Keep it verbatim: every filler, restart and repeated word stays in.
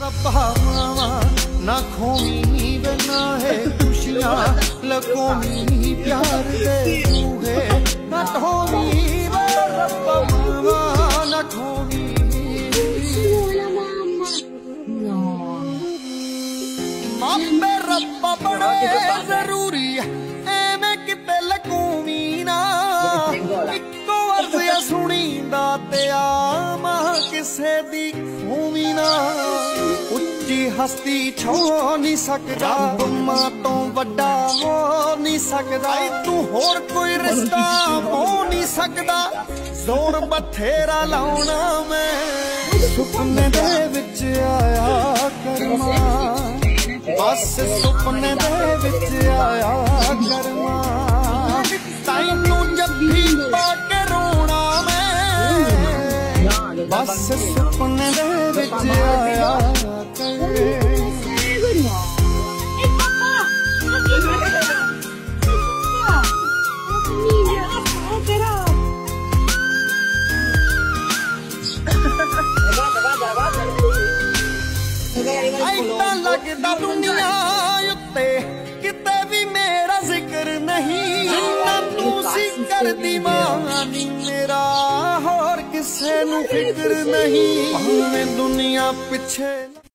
भावना ना खोमी बना है खुशियाँ लकोमी प्यार दे तू है ना खोमी भावना ना खोमी मापे रब्बा बड़े जरूरी एवें किते लकोमी ना इको अर्ज़िया सुनी दा ते आमा किसे दी खूमी ना उच्ची हस्ती छो नहीं सकदा मां तो वड्डा हो नहीं सकदा तू होर कोई रिश्ता हो नहीं सकदा जोर बथेरा लाउना मैं सुपने दे विच आया करमा बस सुपने दे विच आया करमा तैनू जब्बी पाके रोना मैं बस सुपने दे विच आया ऐसा लगदा दुनिया उत्ते किते भी मेरा जिक्र नहीं ना तू सी कर दीवानी मेरा होर किसे नू फिक्र नहीं दुनिया पिछे